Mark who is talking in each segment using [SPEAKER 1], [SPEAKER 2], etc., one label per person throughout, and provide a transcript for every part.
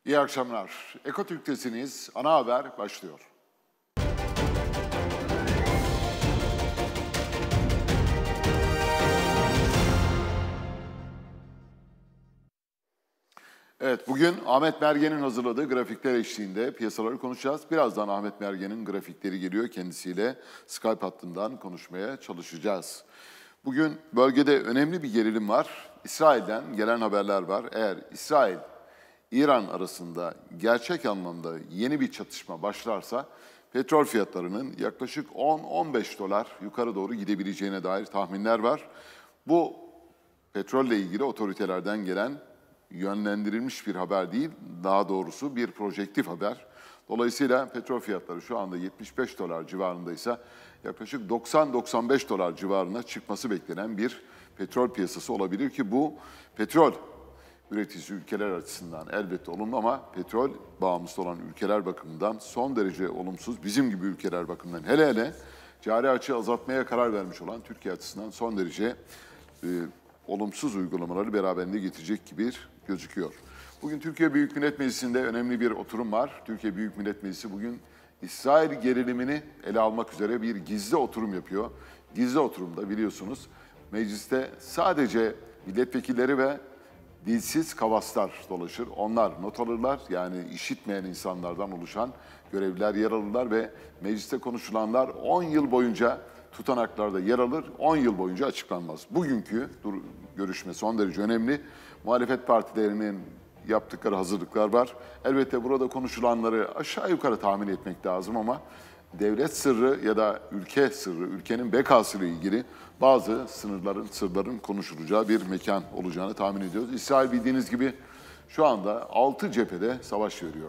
[SPEAKER 1] İyi akşamlar. Ekotürk'tesiniz. Ana haber başlıyor. Evet, bugün Ahmet Mergen'in hazırladığı grafikler eşliğinde piyasaları konuşacağız. Birazdan Ahmet Mergen'in grafikleri geliyor. Kendisiyle Skype hattından konuşmaya çalışacağız. Bugün bölgede önemli bir gerilim var. İsrail'den gelen haberler var. Eğer İsrail İran arasında gerçek anlamda yeni bir çatışma başlarsa petrol fiyatlarının yaklaşık 10-15 dolar yukarı doğru gidebileceğine dair tahminler var. Bu petrolle ilgili otoritelerden gelen yönlendirilmiş bir haber değil, daha doğrusu bir projektif haber. Dolayısıyla petrol fiyatları şu anda 75 dolar civarındaysa yaklaşık 90-95 dolar civarına çıkması beklenen bir petrol piyasası olabilir ki bu petrol üreticisi ülkeler açısından elbette olumlu ama petrol bağımlısı olan ülkeler bakımından son derece olumsuz. Bizim gibi ülkeler bakımından hele hele cari açığı azaltmaya karar vermiş olan Türkiye açısından son derece olumsuz uygulamaları beraberinde getirecek gibi gözüküyor. Bugün Türkiye Büyük Millet Meclisi'nde önemli bir oturum var. Türkiye Büyük Millet Meclisi bugün İsrail gerilimini ele almak üzere bir gizli oturum yapıyor. Gizli oturumda biliyorsunuz mecliste sadece milletvekilleri ve dilsiz kavaslar dolaşır. Onlar not alırlar. Yani işitmeyen insanlardan oluşan görevliler yer alırlar ve mecliste konuşulanlar 10 yıl boyunca tutanaklarda yer alır, 10 yıl boyunca açıklanmaz. Bugünkü görüşme son derece önemli. Muhalefet partilerinin yaptıkları hazırlıklar var. Elbette burada konuşulanları aşağı yukarı tahmin etmek lazım ama devlet sırrı ya da ülke sırrı, ülkenin bekası ile ilgili bazı sırların konuşulacağı bir mekan olacağını tahmin ediyoruz. İsrail bildiğiniz gibi şu anda 6 cephede savaş veriyor.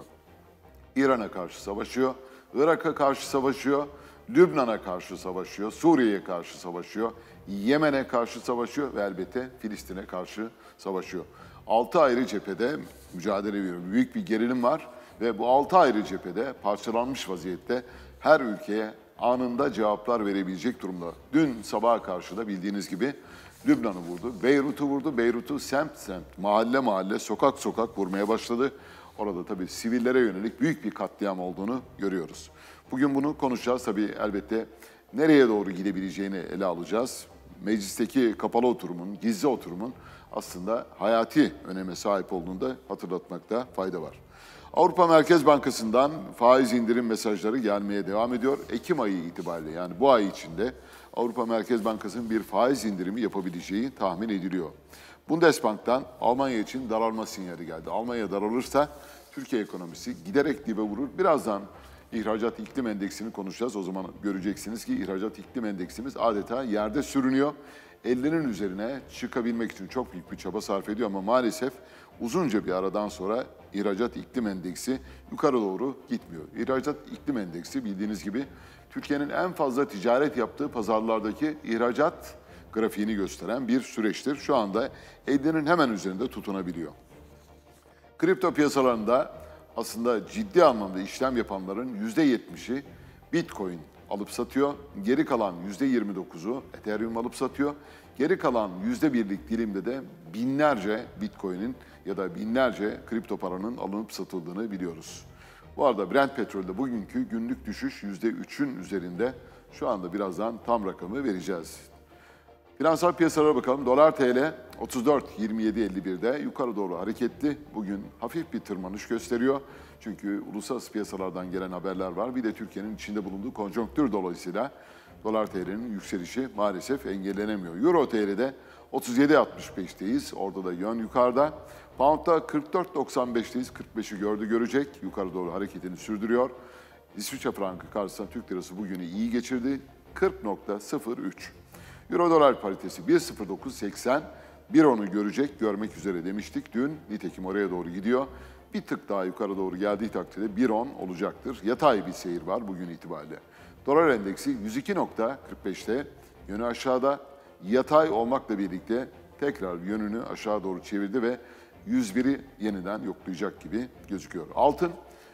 [SPEAKER 1] İran'a karşı savaşıyor, Irak'a karşı savaşıyor, Lübnan'a karşı savaşıyor, Suriye'ye karşı savaşıyor, Yemen'e karşı savaşıyor ve elbette Filistin'e karşı savaşıyor. 6 ayrı cephede mücadele veriyor. Büyük bir gerilim var ve bu 6 ayrı cephede parçalanmış vaziyette her ülkeye anında cevaplar verebilecek durumda. Dün sabaha karşı da bildiğiniz gibi Lübnan'ı vurdu, Beyrut'u vurdu. Beyrut'u semt, mahalle mahalle, sokak sokak vurmaya başladı. Orada tabii sivillere yönelik büyük bir katliam olduğunu görüyoruz. Bugün bunu konuşacağız. Tabii elbette nereye doğru gidebileceğini ele alacağız. Meclisteki kapalı oturumun, gizli oturumun aslında hayati öneme sahip olduğunu da hatırlatmakta fayda var. Avrupa Merkez Bankası'ndan faiz indirim mesajları gelmeye devam ediyor. Ekim ayı itibariyle yani bu ay içinde Avrupa Merkez Bankası'nın bir faiz indirimi yapabileceği tahmin ediliyor. Bundesbank'tan Almanya için daralma sinyali geldi. Almanya daralırsa Türkiye ekonomisi giderek dibe vurur. Birazdan ihracat iklim endeksini konuşacağız. O zaman göreceksiniz ki ihracat iklim endeksimiz adeta yerde sürünüyor. 50'nin üzerine çıkabilmek için çok büyük bir çaba sarf ediyor ama maalesef uzunca bir aradan sonra ihracat iklim endeksi yukarı doğru gitmiyor. İhracat iklim endeksi bildiğiniz gibi Türkiye'nin en fazla ticaret yaptığı pazarlardaki ihracat grafiğini gösteren bir süreçtir. Şu anda 50'nin hemen üzerinde tutunabiliyor. Kripto piyasalarında aslında ciddi anlamda işlem yapanların %70'i Bitcoin alıp satıyor. Geri kalan %29'u Ethereum alıp satıyor. Geri kalan %1'lik dilimde de binlerce Bitcoin'in ya da binlerce kripto paranın alınıp satıldığını biliyoruz. Bu arada Brent petrolde bugünkü günlük düşüş %3'ün üzerinde. Şu anda birazdan tam rakamı vereceğiz. Finansal piyasalara bakalım. Dolar TL 34.27.51'de yukarı doğru hareketli. Bugün hafif bir tırmanış gösteriyor. Çünkü uluslararası piyasalardan gelen haberler var. Bir de Türkiye'nin içinde bulunduğu konjonktür dolayısıyla dolar TL'nin yükselişi maalesef engellenemiyor. Euro TL'de 37.65'teyiz. Orada da yön yukarıda. Pound'da 44.95'teyiz. 45'i görecek. Yukarı doğru hareketini sürdürüyor. İsviçre frankı karşısında Türk lirası bugünü iyi geçirdi. 40.03. Euro-dolar paritesi 1.0980, 1.10'u görmek üzere demiştik dün. Nitekim oraya doğru gidiyor. Bir tık daha yukarı doğru geldiği takdirde 1.10 olacaktır. Yatay bir seyir var bugün itibariyle. Dolar endeksi 102.45'te, yönü aşağıda. Yatay olmakla birlikte tekrar yönünü aşağı doğru çevirdi ve 101'i yeniden yoklayacak gibi gözüküyor. Altın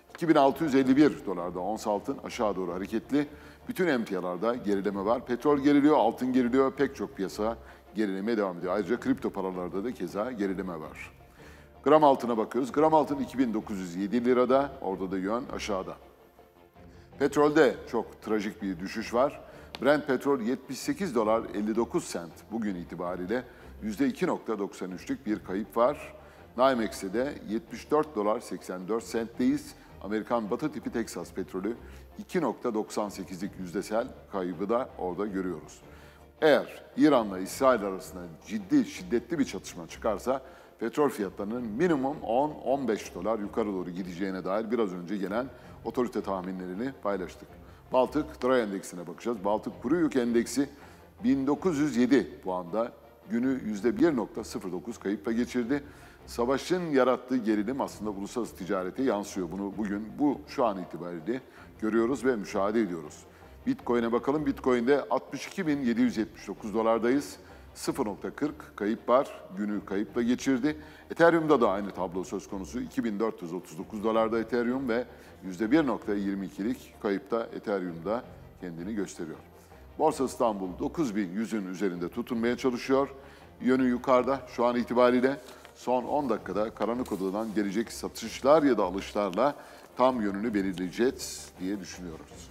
[SPEAKER 1] 2651 dolarda ons altın aşağı doğru hareketli. Bütün emtialarda gerileme var. Petrol geriliyor, altın geriliyor, pek çok piyasa gerilemeye devam ediyor. Ayrıca kripto paralarda da keza gerileme var. Gram altına bakıyoruz. Gram altın 2907 lirada. Orada da yön aşağıda. Petrolde çok trajik bir düşüş var. Brent petrol 78 dolar 59 sent bugün itibariyle %2.93'lük bir kayıp var. NYMEX'te de 74 dolar 84 sentteyiz. Amerikan Batı tipi Teksas petrolü 2.98'lik yüzdesel kaybı da orada görüyoruz. Eğer İran'la İsrail arasında şiddetli bir çatışma çıkarsa petrol fiyatlarının minimum 10-15 dolar yukarı doğru gideceğine dair biraz önce gelen otorite tahminlerini paylaştık. Baltık Dry Endeksine bakacağız. Baltık Kuru Yük Endeksi 1907 puanda günü %1.09 kayıpla geçirdi. Savaşın yarattığı gerilim aslında uluslararası ticarete yansıyor. Bunu bugün şu an itibariyle görüyoruz ve müşahede ediyoruz. Bitcoin'e bakalım. Bitcoin'de 62.779 dolardayız. 0.40 kayıp var. Günü kayıpla geçirdi. Ethereum'da da aynı tablo söz konusu. 2439 dolarda Ethereum ve %1.22'lik kayıpta Ethereum'da kendini gösteriyor. Borsa İstanbul 9100'ün üzerinde tutunmaya çalışıyor. Yönü yukarıda şu an itibariyle. Son 10 dakikada karanlık odadan gelecek satışlar ya da alışlarla tam yönünü belirleyeceğiz diye düşünüyoruz.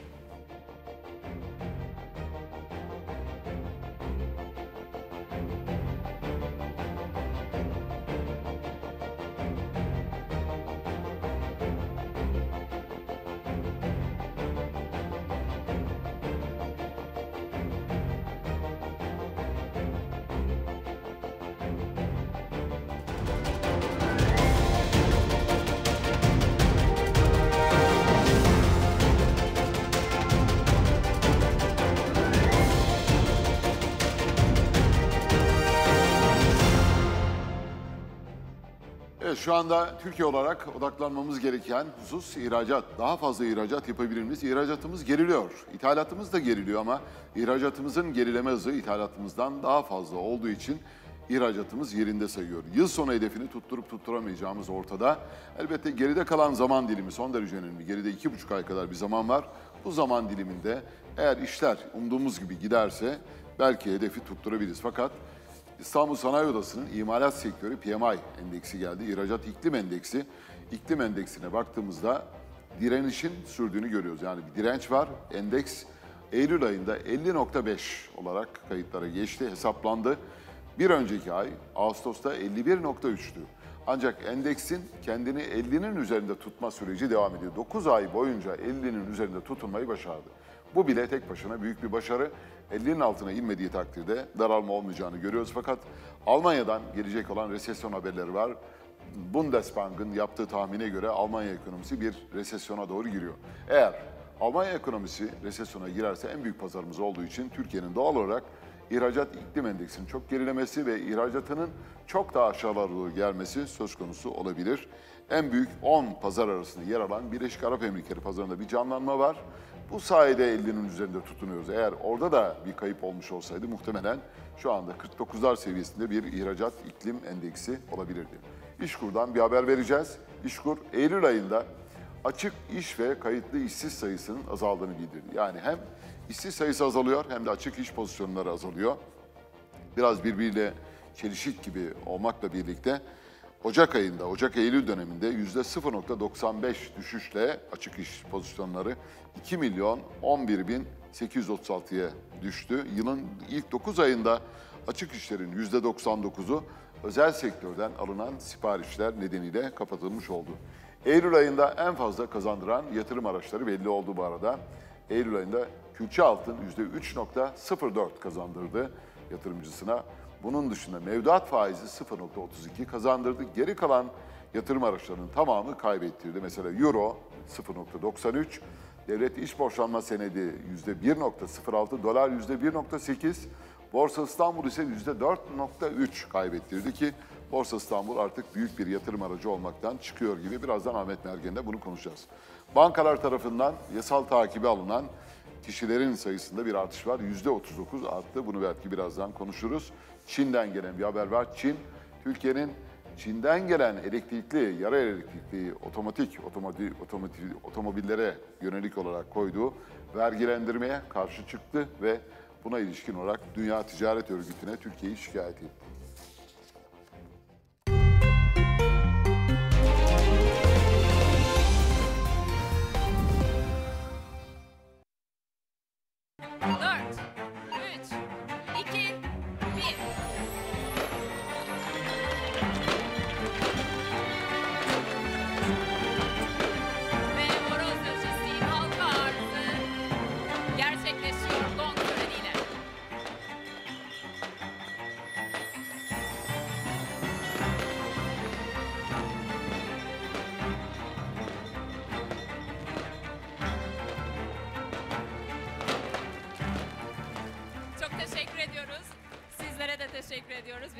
[SPEAKER 1] Evet, şu anda Türkiye olarak odaklanmamız gereken husus ihracat. Daha fazla ihracat yapabilir miyiz? İhracatımız geriliyor. İthalatımız da geriliyor ama ihracatımızın gerileme hızı ithalatımızdan daha fazla olduğu için ihracatımız yerinde sayıyor. Yıl sonu hedefini tutturup tutturamayacağımız ortada. Elbette geride kalan zaman dilimi son derece önemli. Geride 2,5 ay kadar bir zaman var. Bu zaman diliminde eğer işler umduğumuz gibi giderse belki hedefi tutturabiliriz. Fakat İstanbul Sanayi Odası'nın imalat sektörü PMI endeksi geldi. İhracat iklim endeksi. İklim endeksine baktığımızda direnişin sürdüğünü görüyoruz. Yani bir direnç var. Endeks Eylül ayında 50.5 olarak kayıtlara geçti, hesaplandı. Bir önceki ay Ağustos'ta 51.3'tü. Ancak endeksin kendini 50'nin üzerinde tutma süreci devam ediyor. 9 ay boyunca 50'nin üzerinde tutunmayı başardı. Bu bile tek başına büyük bir başarı. 50'nin altına inmediği takdirde daralma olmayacağını görüyoruz. Fakat Almanya'dan gelecek olan resesyon haberleri var. Bundesbank'ın yaptığı tahmine göre Almanya ekonomisi bir resesyona doğru giriyor. Eğer Almanya ekonomisi resesyona girerse en büyük pazarımız olduğu için Türkiye'nin doğal olarak ihracat iklim endeksinin çok gerilemesi ve ihracatının çok daha aşağılara doğru gelmesi söz konusu olabilir. En büyük 10 pazar arasında yer alan Birleşik Arap Emirlikleri pazarında bir canlanma var. Bu sayede 50'nin üzerinde tutunuyoruz. Eğer orada da bir kayıp olmuş olsaydı muhtemelen şu anda 49'lar seviyesinde bir ihracat iklim endeksi olabilirdi. İşkur'dan bir haber vereceğiz. İşkur Eylül ayında açık iş ve kayıtlı işsiz sayısının azaldığını bildirdi. Yani hem işsiz sayısı azalıyor hem de açık iş pozisyonları azalıyor. Biraz birbiriyle çelişik gibi olmakla birlikte Ocak-Eylül döneminde %0.95 düşüşle açık iş pozisyonları 2.011.836'ya düştü. Yılın ilk 9 ayında açık işlerin %99'u özel sektörden alınan siparişler nedeniyle kapatılmış oldu. Eylül ayında en fazla kazandıran yatırım araçları belli oldu bu arada. Eylül ayında külçe altın %3.04 kazandırdı yatırımcısına. Bunun dışında mevduat faizi 0.32 kazandırdı. Geri kalan yatırım araçlarının tamamı kaybettirdi. Mesela Euro 0.93, devlet iş borçlanma senedi %1.06, dolar %1.8, Borsa İstanbul ise %4.3 kaybettirdi ki Borsa İstanbul artık büyük bir yatırım aracı olmaktan çıkıyor gibi. Birazdan Ahmet Mergen'de bunu konuşacağız. Bankalar tarafından yasal takibi alınan kişilerin sayısında bir artış var. %39 arttı. Bunu belki birazdan konuşuruz. Çin'den gelen bir haber var. Türkiye'nin Çin'den gelen elektrikli, yarı elektrikli otomobillere yönelik olarak koyduğu vergilendirmeye karşı çıktı ve buna ilişkin olarak Dünya Ticaret Örgütü'ne Türkiye'yi şikayet etti.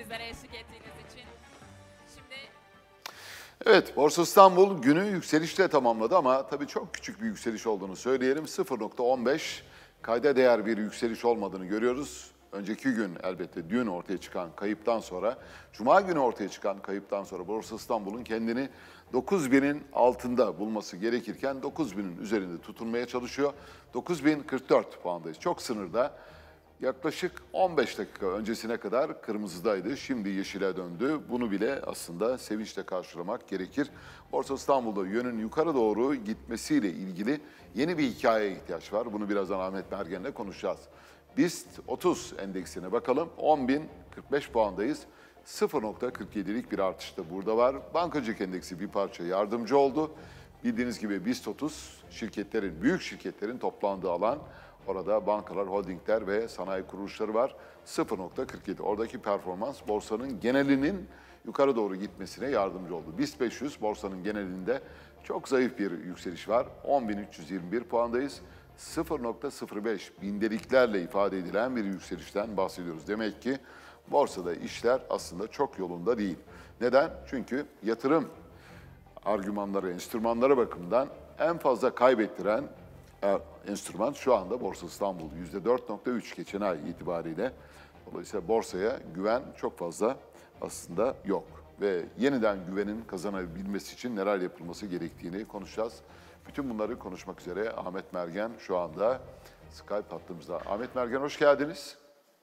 [SPEAKER 2] bizlere eşlik ettiğiniz için. Şimdi
[SPEAKER 1] Evet, Borsa İstanbul günü yükselişle tamamladı ama tabii çok küçük bir yükseliş olduğunu söyleyelim. 0,15 kayda değer bir yükseliş olmadığını görüyoruz. Önceki gün elbette dün ortaya çıkan kayıptan sonra, Cuma günü ortaya çıkan kayıptan sonra Borsa İstanbul'un kendini 9.000'in altında bulması gerekirken 9.000'in üzerinde tutunmaya çalışıyor. 9.044 puandayız. Çok sınırda. Yaklaşık 15 dakika öncesine kadar kırmızıdaydı. Şimdi yeşile döndü. Bunu bile aslında sevinçle karşılamak gerekir. Borsa İstanbul'da yönün yukarı doğru gitmesiyle ilgili yeni bir hikayeye ihtiyaç var. Bunu birazdan Ahmet Mergen'le konuşacağız. BIST 30 endeksine bakalım. 10.045 puandayız. 0,47'lik bir artış da burada var. Bankacılık endeksi bir parça yardımcı oldu. Bildiğiniz gibi BIST 30 şirketlerin, büyük şirketlerin toplandığı alan. Orada bankalar, holdingler ve sanayi kuruluşları var. 0,47. Oradaki performans borsanın genelinin yukarı doğru gitmesine yardımcı oldu. BIST 500 borsanın genelinde çok zayıf bir yükseliş var. 10.321 puandayız. 0,05 bindeliklerle ifade edilen bir yükselişten bahsediyoruz. Demek ki borsada işler aslında çok yolunda değil. Neden? Çünkü yatırım argümanları, enstrümanları bakımından en fazla kaybettiren enstrüman şu anda Borsa İstanbul. %4,3 geçen ay itibariyle. Dolayısıyla borsaya güven çok fazla aslında yok. Ve yeniden güvenin kazanabilmesi için neler yapılması gerektiğini konuşacağız. Bütün bunları konuşmak üzere Ahmet Mergen şu anda Skype hattımızda. Ahmet Mergen hoş geldiniz.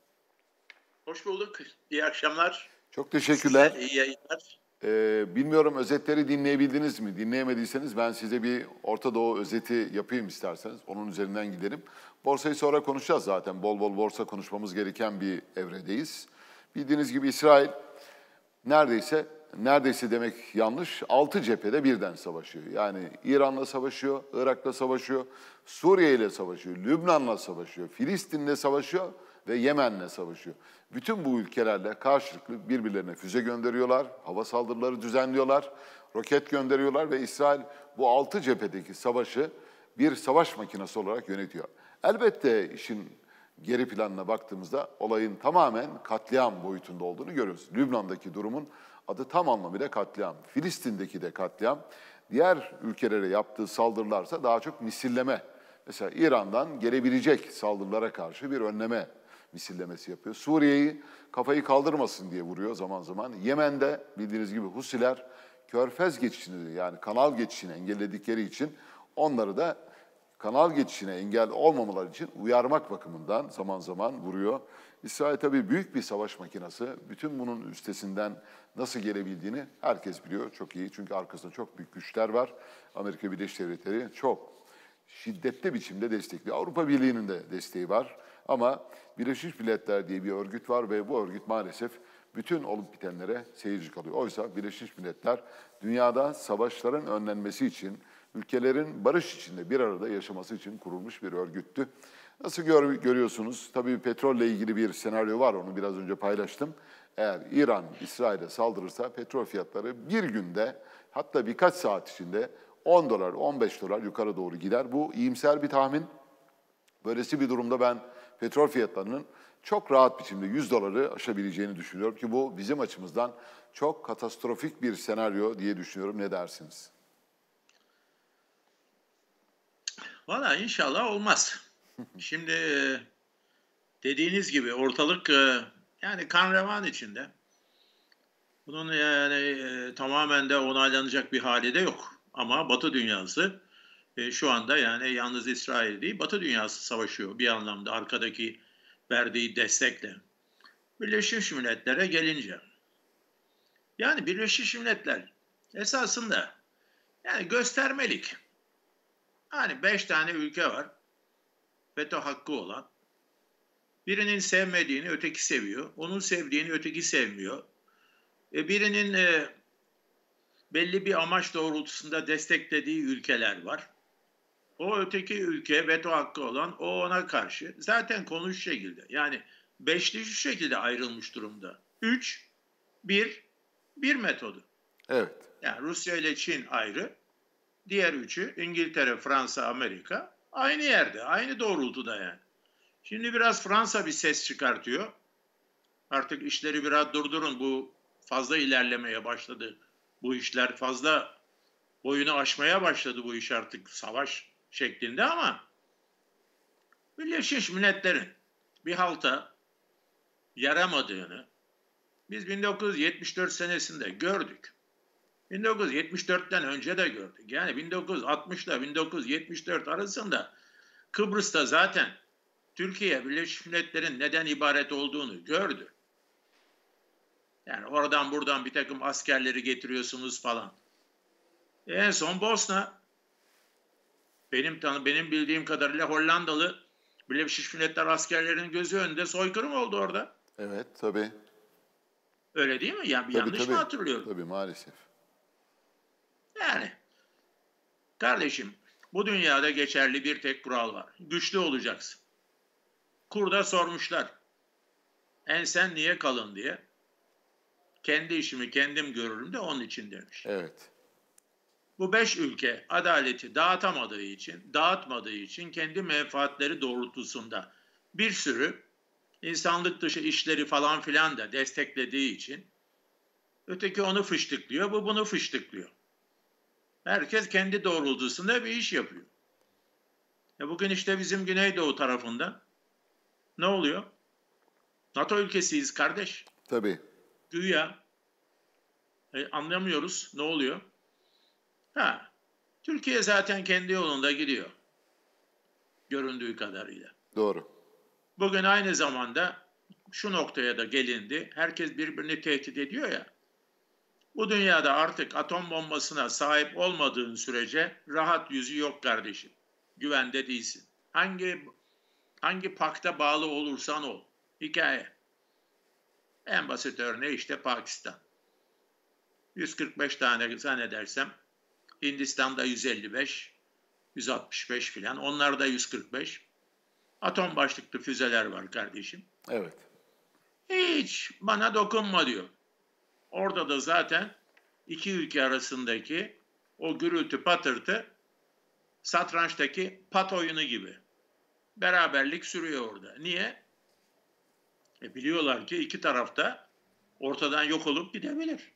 [SPEAKER 3] Hoş bulduk. İyi akşamlar.
[SPEAKER 1] Çok teşekkürler.
[SPEAKER 3] Size iyi yayınlar.
[SPEAKER 1] Bilmiyorum özetleri dinleyebildiniz mi? Dinleyemediyseniz ben size bir Orta Doğu özeti yapayım isterseniz. Onun üzerinden gidelim. Borsayı sonra konuşacağız zaten. Bol bol borsa konuşmamız gereken bir evredeyiz. Bildiğiniz gibi İsrail neredeyse demek yanlış, 6 cephede birden savaşıyor. Yani İran'la savaşıyor, Irak'la savaşıyor, Suriye ile savaşıyor, Lübnan'la savaşıyor, Filistin'le savaşıyor ve Yemen'le savaşıyor. Bütün bu ülkelerle karşılıklı birbirlerine füze gönderiyorlar, hava saldırıları düzenliyorlar, roket gönderiyorlar ve İsrail bu 6 cephedeki savaşı bir savaş makinesi olarak yönetiyor. Elbette işin geri planına baktığımızda olayın tamamen katliam boyutunda olduğunu görüyoruz. Lübnan'daki durumun adı tam anlamıyla katliam. Filistin'deki de katliam. Diğer ülkelere yaptığı saldırılarsa daha çok misilleme. Mesela İran'dan gelebilecek saldırılara karşı bir önleme misillemesi yapıyor. Suriye'yi kafayı kaldırmasın diye vuruyor zaman zaman. Yemen'de bildiğiniz gibi Husiler Körfez geçişini yani kanal geçişini engelledikleri için onları da kanal geçişine engel olmamaları için uyarmak bakımından zaman zaman vuruyor. İsrail tabii büyük bir savaş makinesi. Bütün bunun üstesinden nasıl gelebildiğini herkes biliyor çok iyi. Çünkü arkasında çok büyük güçler var. Amerika Birleşik Devletleri çok şiddetli biçimde destekliyor. Avrupa Birliği'nin de desteği var. Ama Birleşmiş Milletler diye bir örgüt var ve bu örgüt maalesef bütün olup bitenlere seyirci kalıyor. Oysa Birleşmiş Milletler dünyada savaşların önlenmesi için, ülkelerin barış içinde bir arada yaşaması için kurulmuş bir örgüttü. Nasıl görüyorsunuz? Tabii petrolle ilgili bir senaryo var, onu biraz önce paylaştım. Eğer İran İsrail'e saldırırsa petrol fiyatları bir günde hatta birkaç saat içinde 10 dolar, 15 dolar yukarı doğru gider. Bu iyimser bir tahmin. Böylesi bir durumda ben petrol fiyatlarının çok rahat biçimde 100 doları aşabileceğini düşünüyorum ki bu bizim açımızdan çok katastrofik bir senaryo diye düşünüyorum. Ne dersiniz?
[SPEAKER 3] Valla inşallah olmaz. Şimdi dediğiniz gibi ortalık yani kan revan içinde. Bunun yani tamamen de onaylanacak bir hali de yok. Ama Batı dünyası şu anda yani yalnız İsrail değil, Batı dünyası savaşıyor bir anlamda arkadaki verdiği destekle. Birleşmiş Milletler'e gelince. Yani Birleşmiş Milletler esasında yani göstermelik. Hani 5 tane ülke var. Veto hakkı olan. Birinin sevmediğini öteki seviyor. Onun sevdiğini öteki sevmiyor. Birinin belli bir amaç doğrultusunda desteklediği ülkeler var. O öteki ülke veto hakkı olan o ona karşı. Zaten konu şu şekilde. Yani beşli şu şekilde ayrılmış durumda. 3, 1 metodu.
[SPEAKER 1] Evet.
[SPEAKER 3] Yani Rusya ile Çin ayrı. Diğer üçü İngiltere, Fransa, Amerika aynı yerde, aynı doğrultuda yani. Şimdi biraz Fransa bir ses çıkartıyor. Artık işleri biraz durdurun. Bu fazla ilerlemeye başladı. Bu işler fazla boyunu aşmaya başladı bu iş artık savaş şeklinde ama Birleşmiş Milletler'in bir halta yaramadığını biz 1974 senesinde gördük. 1974'ten önce de gördük. Yani 1960 ile 1974 arasında Kıbrıs'ta zaten Türkiye Birleşmiş Milletler'in neden ibaret olduğunu gördü. Yani oradan buradan bir takım askerleri getiriyorsunuz falan. En son Bosna, benim bildiğim kadarıyla Hollandalı Birleşmiş Milletler askerlerinin gözü önünde soykırım oldu orada.
[SPEAKER 1] Evet, tabii.
[SPEAKER 3] Öyle değil mi? Yani
[SPEAKER 1] Tabii,
[SPEAKER 3] yanlış
[SPEAKER 1] tabii.
[SPEAKER 3] mı hatırlıyorum?
[SPEAKER 1] Tabii, maalesef.
[SPEAKER 3] Yani kardeşim, bu dünyada geçerli bir tek kural var. Güçlü olacaksın. Kurda sormuşlar. Ensen niye kalın diye. Kendi işimi kendim görürüm de onun için demiş.
[SPEAKER 1] Evet.
[SPEAKER 3] Bu 5 ülke adaleti dağıtmadığı için kendi menfaatleri doğrultusunda bir sürü insanlık dışı işleri falan filan da desteklediği için öteki onu fıştıklıyor, bu bunu fıştıklıyor. Herkes kendi doğrultusunda bir iş yapıyor. Bugün işte bizim Güneydoğu tarafında ne oluyor? NATO ülkesiyiz kardeş.
[SPEAKER 1] Tabii.
[SPEAKER 3] Güya anlamıyoruz ne oluyor. Türkiye zaten kendi yolunda gidiyor. Göründüğü kadarıyla.
[SPEAKER 1] Doğru.
[SPEAKER 3] Bugün aynı zamanda şu noktaya da gelindi. Herkes birbirini tehdit ediyor ya. Bu dünyada artık atom bombasına sahip olmadığın sürece rahat yüzü yok kardeşim. Güvende değilsin. Hangi pakta bağlı olursan ol. Hikaye. En basit örneği işte Pakistan. 145 tane zannedersem. Hindistan'da 155, 165 filan. Onlarda 145. Atom başlıklı füzeler var kardeşim.
[SPEAKER 1] Evet.
[SPEAKER 3] Hiç bana dokunma diyor. Orada da zaten iki ülke arasındaki o gürültü patırtı satrançtaki pat oyunu gibi. Beraberlik sürüyor orada. Niye? Biliyorlar ki iki tarafta ortadan yok olup gidebilir.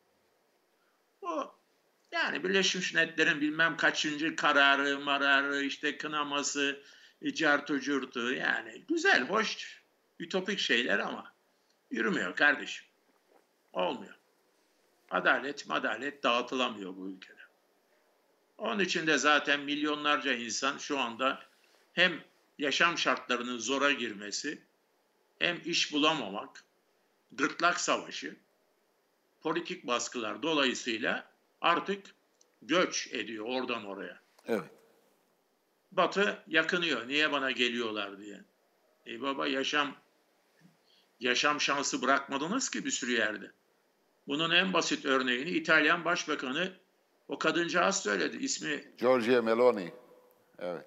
[SPEAKER 3] Yani Birleşmiş Milletler'in bilmem kaçıncı mararı, işte kınaması, cartı curtu yani güzel, hoş, ütopik şeyler ama yürümüyor kardeşim. Olmuyor. Adalet dağıtılamıyor bu ülkede. Onun için de zaten milyonlarca insan şu anda hem yaşam şartlarının zora girmesi, hem iş bulamamak, gırtlak savaşı, politik baskılar dolayısıyla artık göç ediyor oradan oraya.
[SPEAKER 1] Evet.
[SPEAKER 3] Batı yakınıyor. Niye bana geliyorlar diye. Baba yaşam şansı bırakmadınız ki bir sürü yerde. Bunun en basit örneğini İtalyan Başbakanı o kadıncağız söyledi. İsmi
[SPEAKER 1] Giorgia Meloni. Evet.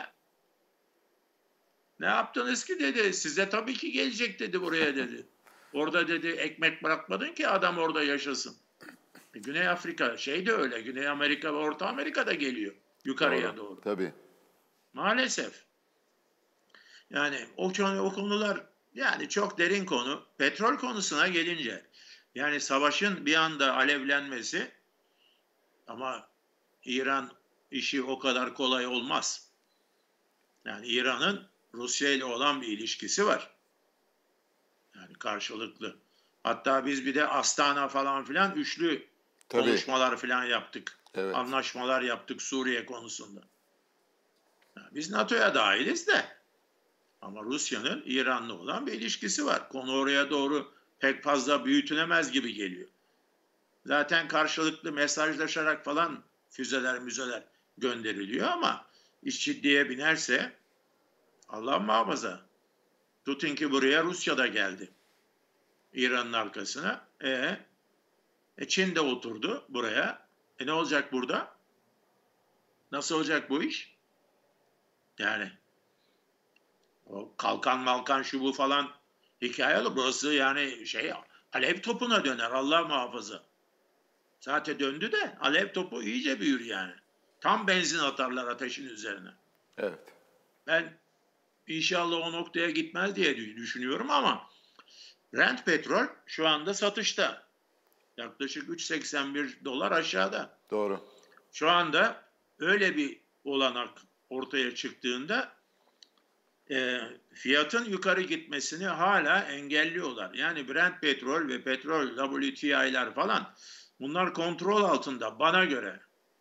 [SPEAKER 3] ne yaptınız ki dedi. Size tabii ki gelecek dedi buraya dedi. Orada dedi ekmek bırakmadın ki adam orada yaşasın. Güney Afrika de öyle. Güney Amerika ve Orta Amerika'da geliyor. Yukarıya doğru.
[SPEAKER 1] Tabii.
[SPEAKER 3] Maalesef. Yani o konular yani çok derin konu. Petrol konusuna gelince yani savaşın bir anda alevlenmesi ama İran işi o kadar kolay olmaz. Yani İran'ın Rusya ile olan bir ilişkisi var. Yani karşılıklı. Hatta biz bir de Astana falan filan üçlü konuşmalar filan yaptık.
[SPEAKER 1] Evet.
[SPEAKER 3] Anlaşmalar yaptık Suriye konusunda. Yani biz NATO'ya dahiliz de ama Rusya'nın İran'la olan bir ilişkisi var. Konu oraya doğru pek fazla büyütülemez gibi geliyor. Zaten karşılıklı mesajlaşarak falan müzeler gönderiliyor ama iş ciddiye binerse Allah muhafaza. Tutun ki buraya Rusya da geldi. İran'ın arkasına. Çin de oturdu buraya. Ne olacak burada? Nasıl olacak bu iş? Yani o kalkan malkan şu bu falan hikaye burası yani alev topuna döner Allah muhafaza. Zaten döndü de alev topu iyice büyür yani. Tam benzin atarlar ateşin üzerine.
[SPEAKER 1] Evet.
[SPEAKER 3] Ben inşallah o noktaya gitmez diye düşünüyorum ama Brent petrol şu anda satışta. Yaklaşık 3.81 dolar aşağıda.
[SPEAKER 1] Doğru.
[SPEAKER 3] Şu anda öyle bir olanak ortaya çıktığında fiyatın yukarı gitmesini hala engelliyorlar. Yani Brent petrol ve petrol WTI'ler falan bunlar kontrol altında bana göre.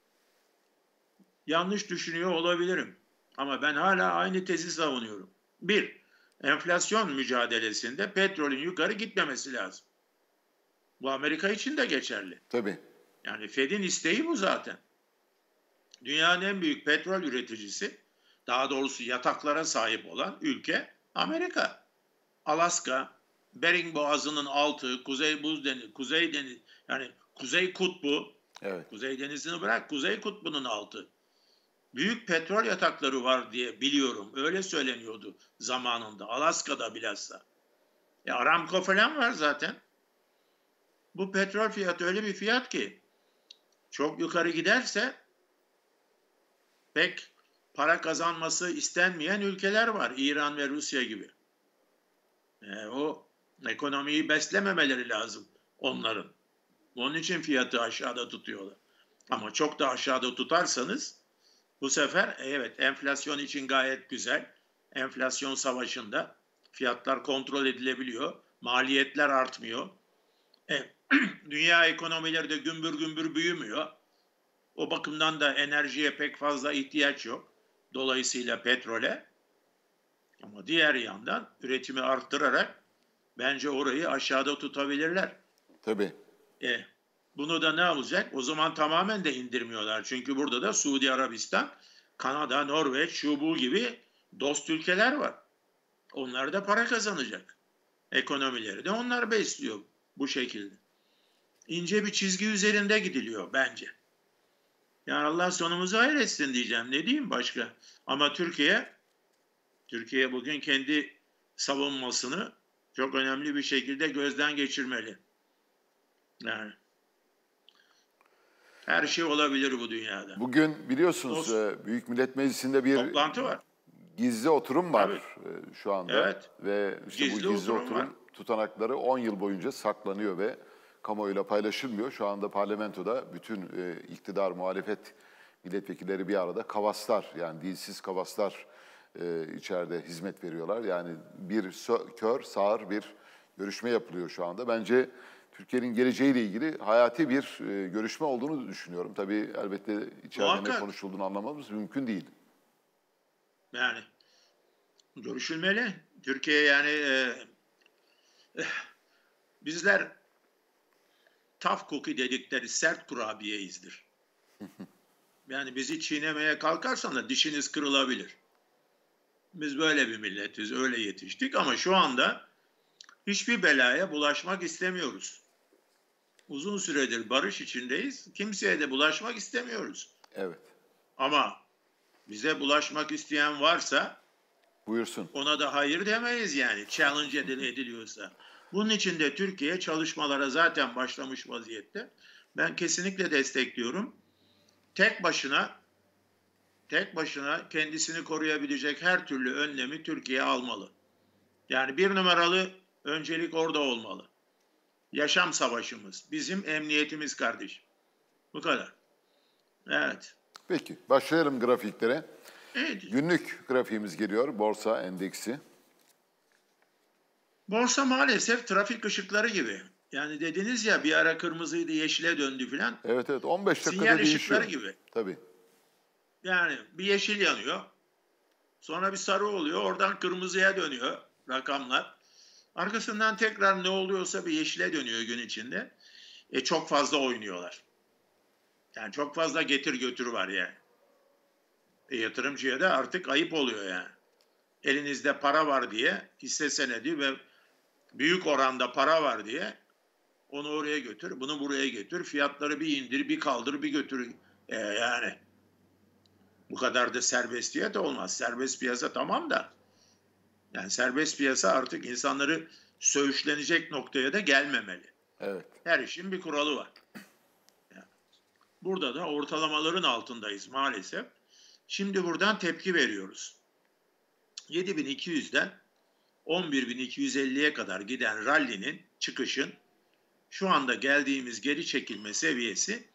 [SPEAKER 3] Yanlış düşünüyor olabilirim. Ama ben hala aynı tezi savunuyorum. Bir, enflasyon mücadelesinde petrolün yukarı gitmemesi lazım. Bu Amerika için de geçerli.
[SPEAKER 1] Tabii.
[SPEAKER 3] Yani Fed'in isteği bu zaten. Dünyanın en büyük petrol üreticisi, daha doğrusu yataklara sahip olan ülke Amerika. Alaska, Bering Boğazı'nın altı, Kuzey Buz Denizi, Kuzey Deniz, yani Kuzey Kutbu,
[SPEAKER 1] Evet.
[SPEAKER 3] Kuzey Denizi'ni bırak, Kuzey Kutbu'nun altı. Büyük petrol yatakları var diye biliyorum. Öyle söyleniyordu zamanında. Alaska'da bilhassa. Aramco falan var zaten. Bu petrol fiyatı öyle bir fiyat ki çok yukarı giderse pek para kazanması istenmeyen ülkeler var. İran ve Rusya gibi. O ekonomiyi beslememeleri lazım onların. Onun için fiyatı aşağıda tutuyorlar. Ama çok da aşağıda tutarsanız bu sefer evet enflasyon için gayet güzel. Enflasyon savaşında fiyatlar kontrol edilebiliyor. Maliyetler artmıyor. Dünya ekonomileri de gümbür gümbür büyümüyor. O bakımdan da enerjiye pek fazla ihtiyaç yok. Dolayısıyla petrole. Ama diğer yandan üretimi arttırarak bence orayı aşağıda tutabilirler.
[SPEAKER 1] Tabii.
[SPEAKER 3] Bunu da ne yapacak? O zaman tamamen de indirmiyorlar. Çünkü burada da Suudi Arabistan, Kanada, Norveç, şu bu gibi dost ülkeler var. Onlar da para kazanacak. Ekonomileri de onlar besliyor bu şekilde. İnce bir çizgi üzerinde gidiliyor bence. Yani Allah sonumuzu hayretsin diyeceğim. Ne diyeyim başka? Ama Türkiye bugün kendi savunmasını çok önemli bir şekilde gözden geçirmeli. Yani her şey olabilir bu dünyada.
[SPEAKER 1] Bugün biliyorsunuz Büyük Millet Meclisi'nde bir
[SPEAKER 3] Toplantı var.
[SPEAKER 1] gizli oturum var şu anda.
[SPEAKER 3] Evet.
[SPEAKER 1] Ve işte
[SPEAKER 3] Gizli
[SPEAKER 1] bu gizli
[SPEAKER 3] oturum var.
[SPEAKER 1] tutanakları 10 yıl boyunca saklanıyor ve kamuoyuyla paylaşılmıyor. Şu anda parlamentoda bütün iktidar, muhalefet milletvekilleri bir arada kavaslar, yani dilsiz kavaslar içeride hizmet veriyorlar. Yani bir kör, sağır bir görüşme yapılıyor şu anda. Bence Türkiye'nin geleceğiyle ilgili hayati bir görüşme olduğunu düşünüyorum. Tabii elbette içeride ne
[SPEAKER 3] Muhakkak.
[SPEAKER 1] konuşulduğunu anlamamız mümkün değil.
[SPEAKER 3] Yani görüşülmeli. Türkiye yani bizler tough cookie dedikleri sert kurabiyeyizdir. Yani bizi çiğnemeye kalkarsan da dişiniz kırılabilir. Biz böyle bir milletiz, öyle yetiştik ama şu anda hiçbir belaya bulaşmak istemiyoruz. Uzun süredir barış içindeyiz. Kimseye de bulaşmak istemiyoruz.
[SPEAKER 1] Evet.
[SPEAKER 3] Ama bize bulaşmak isteyen varsa
[SPEAKER 1] Buyursun.
[SPEAKER 3] ona da hayır demeyiz yani. Challenge ediliyorsa. Bunun için de Türkiye çalışmalara zaten başlamış vaziyette. Ben kesinlikle destekliyorum. Tek başına kendisini koruyabilecek her türlü önlemi Türkiye almalı. Yani bir numaralı öncelik orada olmalı. Yaşam savaşımız, bizim emniyetimiz kardeşim. Bu kadar. Evet.
[SPEAKER 1] Peki, başlayalım grafiklere.
[SPEAKER 3] Evet.
[SPEAKER 1] Günlük grafiğimiz geliyor, borsa endeksi.
[SPEAKER 3] Borsa maalesef trafik ışıkları gibi. Yani dediniz ya bir ara kırmızıydı, yeşile döndü filan.
[SPEAKER 1] Evet, 15 dakikada
[SPEAKER 3] Sinyal
[SPEAKER 1] değişiyor.
[SPEAKER 3] ışıkları gibi.
[SPEAKER 1] Tabii.
[SPEAKER 3] Yani bir yeşil yanıyor. Sonra bir sarı oluyor. Oradan kırmızıya dönüyor rakamlar. Arkasından tekrar ne oluyorsa bir yeşile dönüyor gün içinde. Çok fazla oynuyorlar. Yani çok fazla getir götür var yani. Yatırımcıya da artık ayıp oluyor yani. Elinizde para var diye hisse senedi ve büyük oranda para var diye onu oraya götür, bunu buraya götür. Fiyatları bir indir, bir kaldır, bir götür. Yani bu kadar da serbestiyet olmaz. Serbest piyasa tamam da. Yani serbest piyasa artık insanları söğüşlenecek noktaya da gelmemeli.
[SPEAKER 1] Evet.
[SPEAKER 3] Her işin bir kuralı var. Yani burada da ortalamaların altındayız maalesef. Şimdi buradan tepki veriyoruz. 7200'den 11.250'ye kadar giden rally'nin, çıkışın şu anda geldiğimiz geri çekilme seviyesi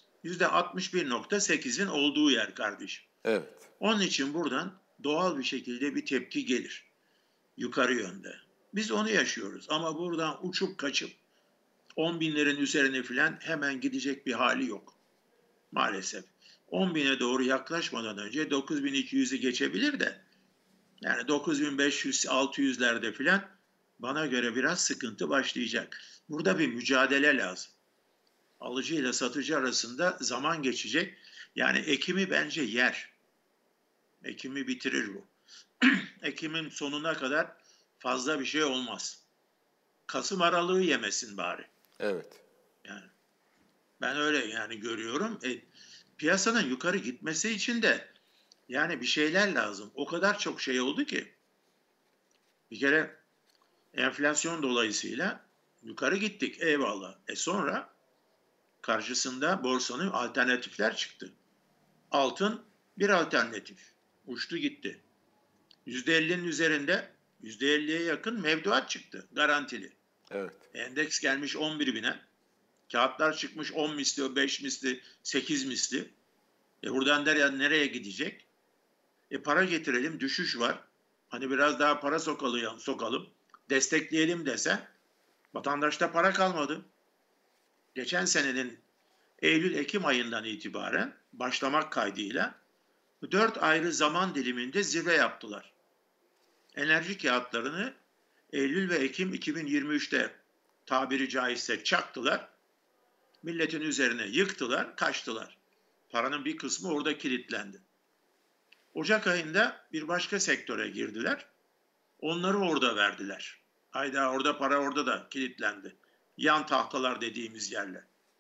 [SPEAKER 3] %61.8'in olduğu yer kardeşim.
[SPEAKER 1] Evet.
[SPEAKER 3] Onun için buradan doğal bir şekilde bir tepki gelir yukarı yönde. Biz onu yaşıyoruz ama buradan uçup kaçıp 10 binlerin üzerine falan hemen gidecek bir hali yok maalesef. 10 bine doğru yaklaşmadan önce 9.200'ü geçebilir de yani 9.500-600'lerde falan bana göre biraz sıkıntı başlayacak. Burada bir mücadele lazım. Alıcı ile satıcı arasında zaman geçecek. Yani Ekim'i bence yer. Ekim'i bitirir bu. Ekim'in sonuna kadar fazla bir şey olmaz. Kasım aralığı yemesin bari.
[SPEAKER 1] Evet.
[SPEAKER 3] Yani ben öyle yani görüyorum. Piyasanın yukarı gitmesi için de yani bir şeyler lazım. O kadar çok şey oldu ki. Bir kere enflasyon dolayısıyla yukarı gittik. Eyvallah. Sonra karşısında borsanın alternatifler çıktı. Altın bir alternatif. Uçtu gitti. %50'nin üzerinde %50'ye yakın mevduat çıktı. Garantili.
[SPEAKER 1] Evet.
[SPEAKER 3] Endeks gelmiş 11 bine. Kağıtlar çıkmış 10 misli, 5 misli, 8 misli. Buradan nereye gidecek? Para getirelim, düşüş var. Hani biraz daha para sokalım, destekleyelim desen vatandaşta para kalmadı. Geçen senenin Eylül-Ekim ayından itibaren başlamak kaydıyla 4 ayrı zaman diliminde zirve yaptılar. Enerji kağıtlarını Eylül ve Ekim 2023'te tabiri caizse çaktılar. Milletin üzerine yıktılar, kaçtılar. Paranın bir kısmı orada kilitlendi. Ocak ayında bir başka sektöre girdiler. Onları orada verdiler. Hayda orada para orada da kilitlendi. Yan tahtalar dediğimiz yerler.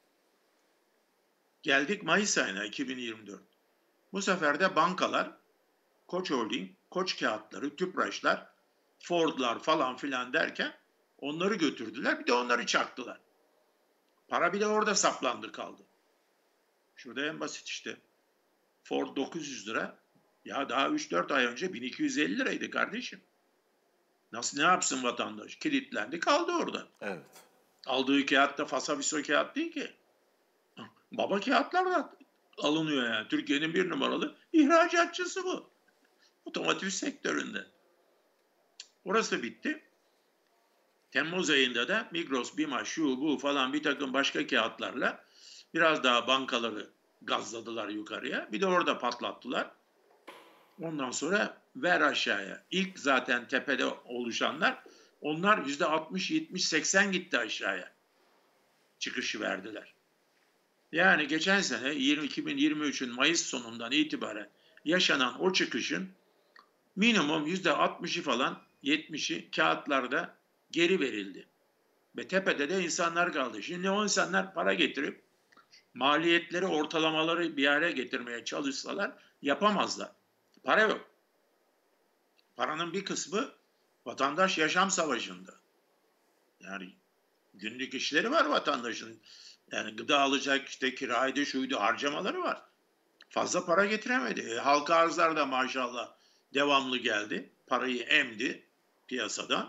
[SPEAKER 3] Geldik Mayıs ayına 2024. Bu sefer de bankalar, Koç Holding, Koç Kağıtları, Tüpraşlar, Ford'lar falan filan derken onları götürdüler. Bir de onları çaktılar. Para bile orada saplandı kaldı. Şurada en basit işte. Ford 900 lira. Ya daha 3-4 ay önce 1250 liraydı kardeşim. Ne yapsın vatandaş? Kilitlendi kaldı orada.
[SPEAKER 1] Evet.
[SPEAKER 3] Aldığı kağıt da fasafiso kağıt değil ki. Baba kağıtlar da alınıyor yani. Türkiye'nin bir numaralı ihracatçısı bu. Otomotiv sektöründe. Orası bitti. Temmuz ayında da Migros, Bima, şu bu falan bir takım başka kağıtlarla biraz daha bankaları gazladılar yukarıya. Bir de orada patlattılar. Ondan sonra ver aşağıya. İlk zaten tepede oluşanlar onlar %60, 70, 80 gitti aşağıya. Çıkışı verdiler. Yani geçen sene 2023'ün Mayıs sonundan itibaren yaşanan o çıkışın minimum %60'ı falan 70'i kağıtlarda geri verildi. Ve tepede de insanlar kaldı. Şimdi o insanlar para getirip maliyetleri, ortalamaları bir araya getirmeye çalışsalar yapamazlar. Para yok. Paranın bir kısmı vatandaş yaşam savaşında. Yani günlük işleri var vatandaşın. Yani gıda alacak, işte kiraydı, şuydu, harcamaları var. Fazla para getiremedi. Halka arzlar da maşallah devamlı geldi. Parayı emdi piyasadan.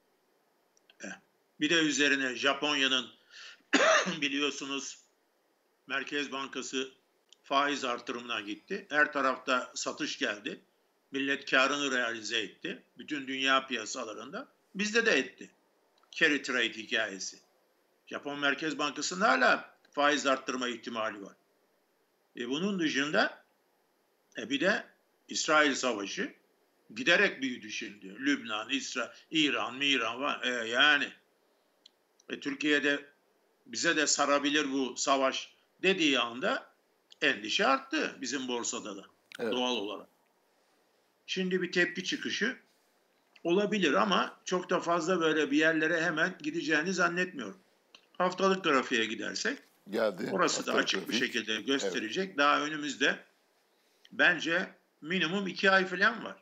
[SPEAKER 3] Bir de üzerine Japonya'nın biliyorsunuz Merkez Bankası faiz artırımına gitti. Her tarafta satış geldi. Millet karını realize etti. Bütün dünya piyasalarında. Bizde de etti. Carry trade hikayesi. Japon Merkez Bankası'nın hala faiz arttırma ihtimali var. Bunun dışında bir de İsrail Savaşı giderek büyüdü şimdi. Lübnan, İran var. Yani Türkiye'de bize de sarabilir bu savaş dediği anda endişe arttı bizim borsada da doğal olarak. Şimdi bir tepki çıkışı olabilir ama çok da fazla böyle bir yerlere hemen gideceğini zannetmiyorum. Haftalık grafiğe gidersek orası da açık bir şekilde gösterecek. Evet. Daha önümüzde bence minimum 2 ay falan var.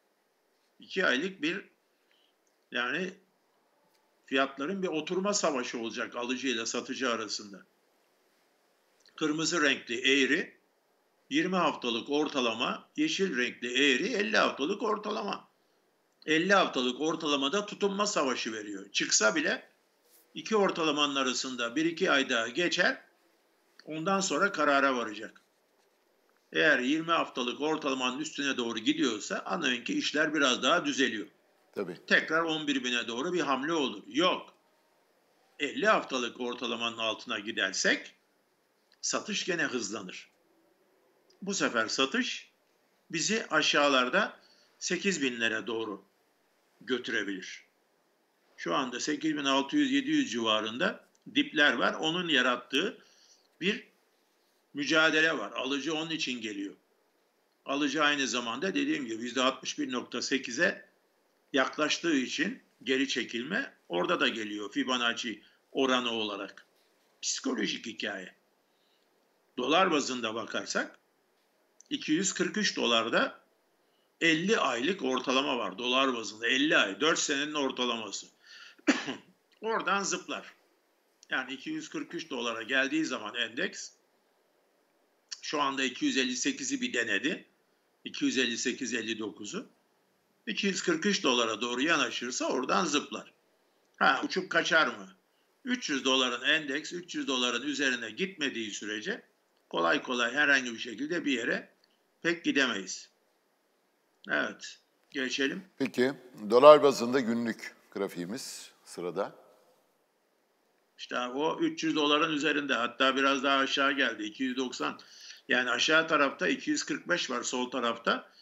[SPEAKER 3] 2 aylık bir yani fiyatların bir oturma savaşı olacak alıcı ile satıcı arasında. Kırmızı renkli eğri 20 haftalık ortalama, yeşil renkli eğri 50 haftalık ortalama. 50 haftalık ortalamada tutunma savaşı veriyor. Çıksa bile iki ortalamanın arasında 1-2 ay daha geçer. Ondan sonra karara varacak. Eğer 20 haftalık ortalamanın üstüne doğru gidiyorsa anlayın ki işler biraz daha düzeliyor.
[SPEAKER 1] Tabii.
[SPEAKER 3] Tekrar 11 bine doğru bir hamle olur. Yok. 50 haftalık ortalamanın altına gidersek satış gene hızlanır. Bu sefer satış bizi aşağılarda 8 binlere doğru götürebilir. Şu anda 8600-700 civarında dipler var. Onun yarattığı bir mücadele var. Alıcı onun için geliyor. Alıcı aynı zamanda dediğim gibi %61.8'e yaklaştığı için geri çekilme orada da geliyor Fibonacci oranı olarak. Psikolojik hikaye. Dolar bazında bakarsak 243 dolarda 50 aylık ortalama var dolar bazında. 50 ay, 4 senenin ortalaması. Oradan zıplar. Yani 243 dolara geldiği zaman endeks şu anda 258'i bir denedi. 258-59'u. 243 dolara doğru yanaşırsa oradan zıplar. Uçup kaçar mı? 300 doların endeks 300 doların üzerine gitmediği sürece kolay kolay herhangi bir şekilde bir yere pek gidemeyiz. Evet, geçelim.
[SPEAKER 1] Peki, dolar bazında günlük grafiğimiz sırada.
[SPEAKER 3] İşte o 300 doların üzerinde, hatta biraz daha aşağı geldi. 290. Yani aşağı tarafta 245 var, sol tarafta.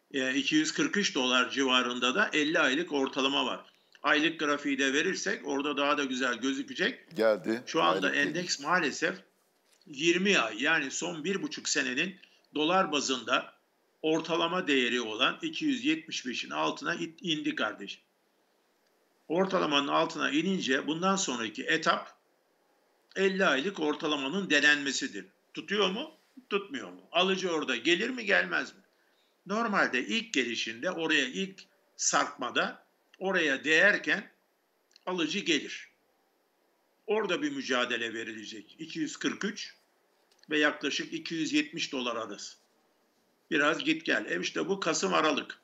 [SPEAKER 3] 243 dolar civarında da 50 aylık ortalama var. Aylık grafiği de verirsek orada daha da güzel gözükecek.
[SPEAKER 1] Geldi.
[SPEAKER 3] Şu anda
[SPEAKER 1] Aylık
[SPEAKER 3] endeks maalesef 20 ay, yani son 1,5 senenin dolar bazında ortalama değeri olan 275'in altına indi kardeşim. Ortalamanın altına inince bundan sonraki etap 50 aylık ortalamanın denenmesidir. Tutuyor mu? Tutmuyor mu? Alıcı orada gelir mi, gelmez mi? Normalde ilk gelişinde, oraya ilk sarkmada oraya değerken alıcı gelir. Orada bir mücadele verilecek. 243 ve yaklaşık 270 dolar arası. Biraz git gel. İşte bu Kasım Aralık.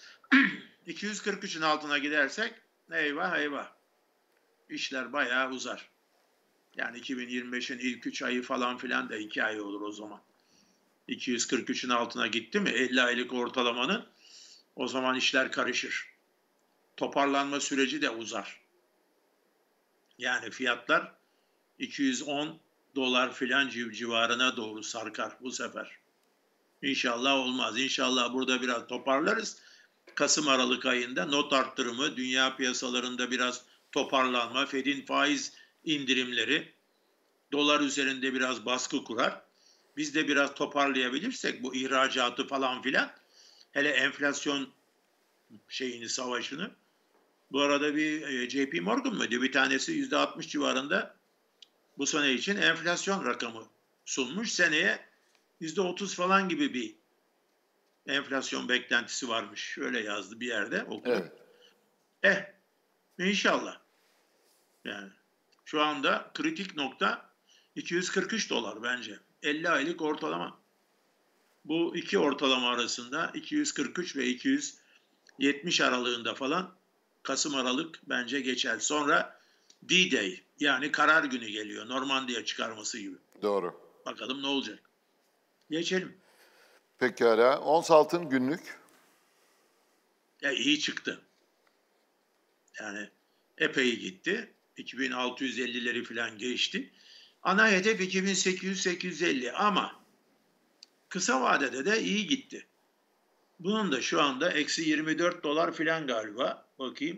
[SPEAKER 3] 243'ün altına gidersek eyvah eyvah. İşler bayağı uzar. Yani 2025'in ilk 3 ayı falan filan da 2 ay olur o zaman. 243'ün altına gitti mi 50 aylık ortalamanın, o zaman işler karışır. Toparlanma süreci de uzar. Yani fiyatlar 210 dolar filan civarına doğru sarkar bu sefer. İnşallah olmaz. İnşallah burada biraz toparlarız. Kasım Aralık ayında not arttırımı, dünya piyasalarında biraz toparlanma, Fed'in faiz indirimleri dolar üzerinde biraz baskı kurar. Biz de biraz toparlayabilirsek bu ihracatı falan filan, hele enflasyon savaşını. Bu arada bir JP Morgan mıydı? Bir tanesi %60 civarında bu sene için enflasyon rakamı sunmuş. Seneye %30 falan gibi bir enflasyon beklentisi varmış. Şöyle yazdı bir yerde, okudum.
[SPEAKER 1] Evet.
[SPEAKER 3] İnşallah. Yani şu anda kritik nokta 243 dolar bence. 50 aylık ortalama. Bu iki ortalama arasında 243 ve 270 aralığında falan Kasım Aralık bence geçer. Sonra D-Day, yani karar günü geliyor. Normandiya çıkarması gibi.
[SPEAKER 1] Doğru.
[SPEAKER 3] Bakalım ne olacak. Geçelim.
[SPEAKER 1] Pekala. Ons altın günlük.
[SPEAKER 3] İyi çıktı. Yani epey gitti. 2650'leri falan geçti. Ana hedef 2800-850 ama kısa vadede de iyi gitti. Bunun da şu anda eksi 24 dolar falan galiba. Bakayım.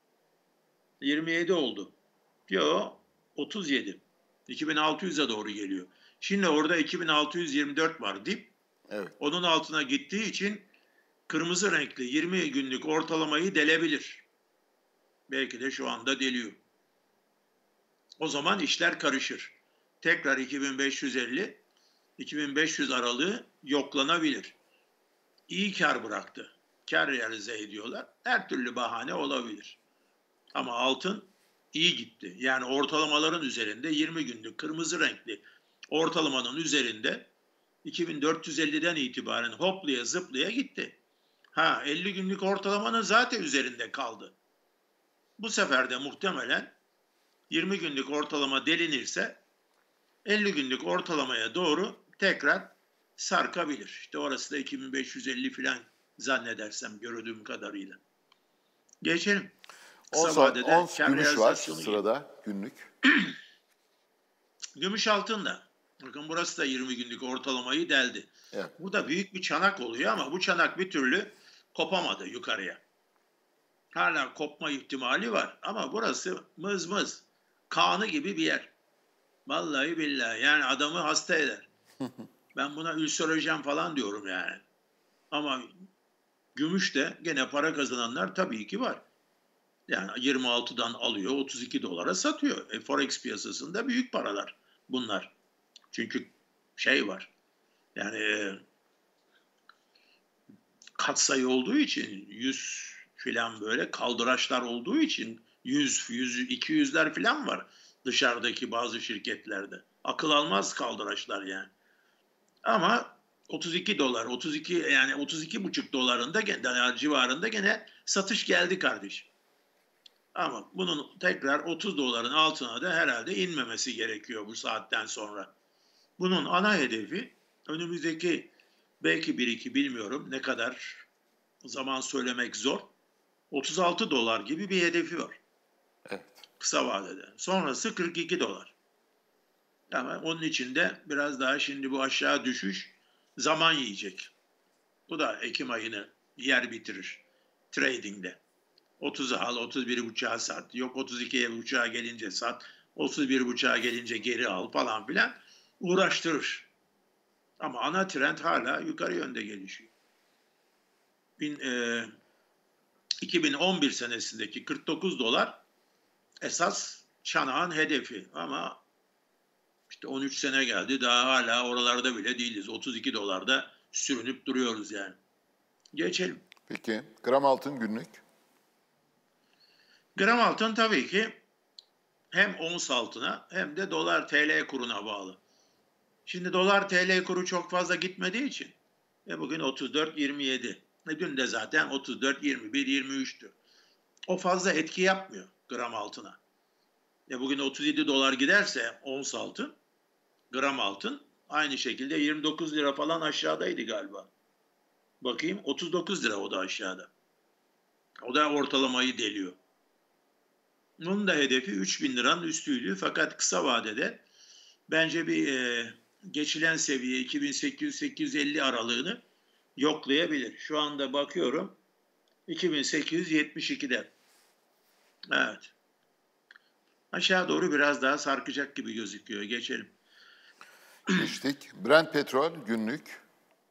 [SPEAKER 3] 27 oldu. Yo, 37. 2600'e doğru geliyor. Şimdi orada 2624 var dip.
[SPEAKER 1] Evet.
[SPEAKER 3] Onun altına gittiği için kırmızı renkli 20 günlük ortalamayı delebilir. Belki de şu anda deliyor. O zaman işler karışır. Tekrar 2550, 2500 aralığı yoklanabilir. İyi kar bıraktı. Kar realize ediyorlar. Her türlü bahane olabilir. Ama altın iyi gitti. Yani ortalamaların üzerinde 20 günlük kırmızı renkli ortalamanın üzerinde 2450'den itibaren hoplaya zıplaya gitti. 50 günlük ortalamanın zaten üzerinde kaldı. Bu sefer de muhtemelen 20 günlük ortalama delinirse 50 günlük ortalamaya doğru tekrar sarkabilir. İşte orası da 2550 falan zannedersem gördüğüm kadarıyla. Geçelim. Kısa vadede
[SPEAKER 1] Ons
[SPEAKER 3] kar
[SPEAKER 1] gümüş var
[SPEAKER 3] realizasyonu gibi.
[SPEAKER 1] sırada günlük.
[SPEAKER 3] Gümüş altın da. Bakın burası da 20 günlük ortalamayı deldi.
[SPEAKER 1] Evet.
[SPEAKER 3] Burada büyük bir çanak oluyor ama bu çanak bir türlü kopamadı yukarıya. Hala kopma ihtimali var ama burası mız mız. Kanı gibi bir yer. Vallahi billahi yani adamı hasta eder. Ben buna ülserojen falan diyorum yani. Ama gümüşte gene para kazananlar tabii ki var. Yani 26'dan alıyor 32 dolara satıyor. Forex piyasasında büyük paralar bunlar. Çünkü şey var. Yani katsayı olduğu için 100 filan böyle kaldıraçlar olduğu için 100, 200'ler filan var dışarıdaki bazı şirketlerde. Akıl almaz kaldıraçlar yani. Ama 32 dolar, 32 yani 32,5 dolarında civarında gene satış geldi kardeşim. Ama bunun tekrar 30 doların altına da herhalde inmemesi gerekiyor bu saatten sonra. Bunun ana hedefi önümüzdeki belki 1-2 bilmiyorum ne kadar zaman söylemek zor. 36 dolar gibi bir hedefi var
[SPEAKER 1] Evet.
[SPEAKER 3] kısa vadede. Sonrası 42 dolar. Ama onun için de biraz daha şimdi bu aşağı düşüş zaman yiyecek. Bu da Ekim ayını yer bitirir trading'de. 30'a al, 31,5'a sat. Yok 32,5'a gelince sat. 31,5'a gelince geri al falan filan uğraştırır. Ama ana trend hala yukarı yönde gelişiyor. 2011 senesindeki 49 dolar esas çanağın hedefi. Ama işte 13 sene geldi daha hala oralarda bile değiliz. 32 dolarda sürünüp duruyoruz yani. Geçelim.
[SPEAKER 1] Peki gram altın günlük.
[SPEAKER 3] Gram altın tabii ki hem ons altına hem de dolar TL kuruna bağlı. Şimdi dolar TL kuru çok fazla gitmediği için bugün 34.27. Dün de zaten 34.21-23'tü. O fazla etki yapmıyor gram altına. Bugün 37 dolar giderse ons altın, gram altın aynı şekilde 29 lira falan aşağıdaydı galiba. Bakayım 39 lira o da aşağıda. O da ortalamayı deliyor. Bunun da hedefi 3.000 liranın üstüydü. Fakat kısa vadede bence bir geçilen seviye 2800-850 aralığını yoklayabilir. Şu anda bakıyorum 2872'de. Evet. Aşağı doğru biraz daha sarkacak gibi gözüküyor. Geçelim.
[SPEAKER 1] Geçtik. Brent petrol günlük.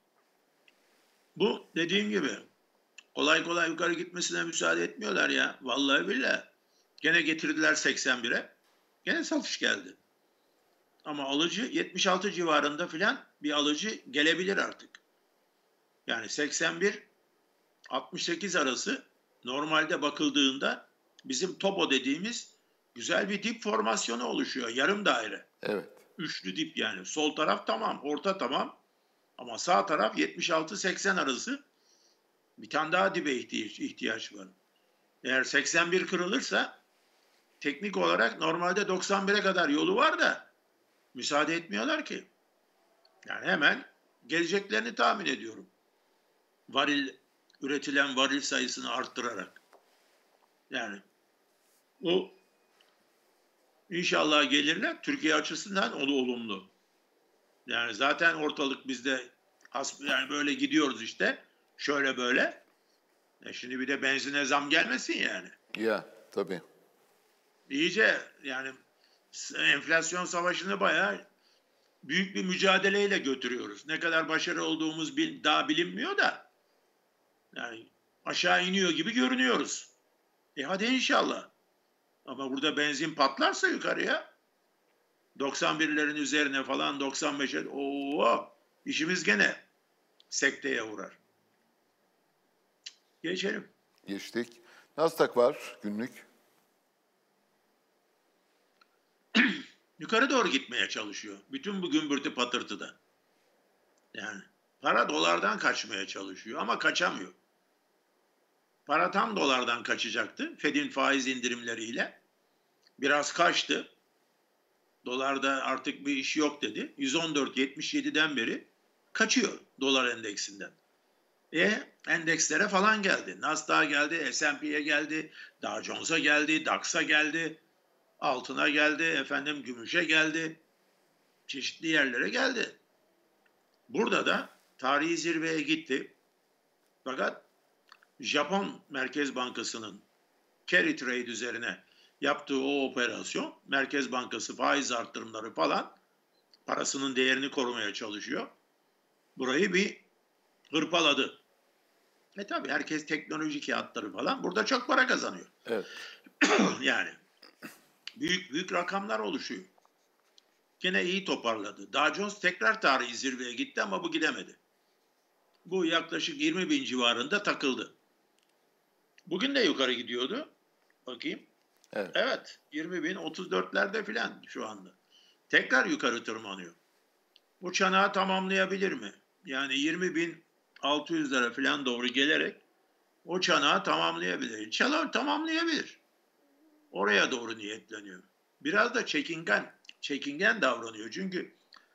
[SPEAKER 3] Bu dediğim gibi kolay kolay yukarı gitmesine müsaade etmiyorlar ya. Vallahi billahi. Gene getirdiler 81'e. Gene satış geldi. Ama alıcı 76 civarında filan bir alıcı gelebilir artık. Yani 81-68 arası normalde bakıldığında bizim topo dediğimiz güzel bir dip formasyonu oluşuyor. Yarım daire.
[SPEAKER 1] Evet.
[SPEAKER 3] Üçlü dip yani. Sol taraf tamam, orta tamam. Ama sağ taraf 76-80 arası bir tane daha dibe ihtiyaç var. Eğer 81 kırılırsa teknik olarak normalde 91'e kadar yolu var da müsaade etmiyorlar ki. Yani hemen geleceklerini tahmin ediyorum. Üretilen varil sayısını arttırarak. Yani o inşallah gelirler. Türkiye açısından o da olumlu. Yani zaten ortalık bizde yani böyle gidiyoruz işte. Şöyle böyle. Şimdi bir de benzine zam gelmesin yani.
[SPEAKER 1] Ya tabii.
[SPEAKER 3] İyice yani enflasyon savaşını bayağı büyük bir mücadeleyle götürüyoruz. Ne kadar başarılı olduğumuz daha bilinmiyor da. Yani aşağı iniyor gibi görünüyoruz. Hadi inşallah. Ama burada benzin patlarsa yukarıya 91'lerin üzerine falan 95'e işimiz gene sekteye uğrar. Geçelim.
[SPEAKER 1] Geçtik. Nasdaq var günlük.
[SPEAKER 3] Yukarı doğru gitmeye çalışıyor. Bütün bu gümbürtü patırtıda. Yani para dolardan kaçmaya çalışıyor ama kaçamıyor. para tam dolardan kaçacaktı. Fed'in faiz indirimleriyle. Biraz kaçtı. Dolarda artık bir iş yok dedi. 114.77'den beri kaçıyor dolar endeksinden. Endekslere falan geldi. Nasdaq'a geldi, S&P'ye geldi, Dow Jones'a geldi, DAX'a geldi, altına geldi, gümüşe geldi. Çeşitli yerlere geldi. Burada da tarihi zirveye gitti. Fakat Japon Merkez Bankası'nın carry trade üzerine yaptığı o operasyon, Merkez Bankası faiz arttırımları falan parasının değerini korumaya çalışıyor. Burayı bir hırpaladı. Tabii herkes teknoloji kağıtları falan. Burada çok para kazanıyor.
[SPEAKER 1] Evet.
[SPEAKER 3] Yani büyük büyük rakamlar oluşuyor. Gene iyi toparladı. Dow Jones tekrar tarihi zirveye gitti ama bu gidemedi. Bu yaklaşık 20.000 civarında takıldı. Bugün de yukarı gidiyordu. Bakayım. Evet. 20.034'lerde filan şu anda. Tekrar yukarı tırmanıyor. Bu çanağı tamamlayabilir mi? Yani 20.600'lere filan doğru gelerek o çanağı tamamlayabilir. Tamamlayabilir. Oraya doğru niyetleniyor. Biraz da çekingen davranıyor. Çünkü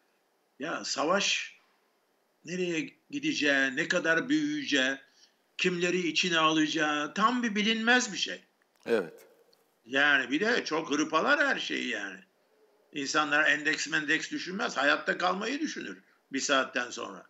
[SPEAKER 3] ya savaş nereye gideceği, ne kadar büyüyeceği, kimleri içine alacağı tam bir bilinmez bir şey.
[SPEAKER 1] Evet.
[SPEAKER 3] Yani bir de çok hırpalar her şeyi yani. İnsanlar endeks düşünmez. Hayatta kalmayı düşünür bir saatten sonra.